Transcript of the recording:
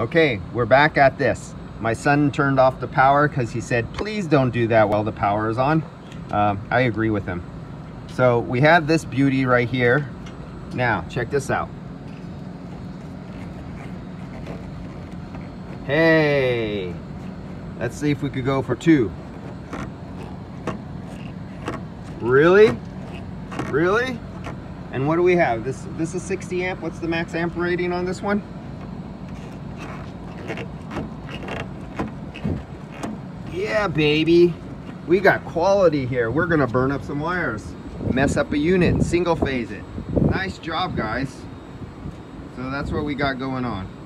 Okay, we're back at this. My son turned off the power because he said, please don't do that while the power is on. I agree with him. So we have this beauty right here. Now, check this out. Hey, let's see if we could go for 2. Really? Really? And what do we have? This is 60 amp. What's the max amp rating on this one? Yeah, baby. We got quality here. We're gonna burn up some wires, mess up a unit, single phase it. Nice job, guys. So that's what we got going on.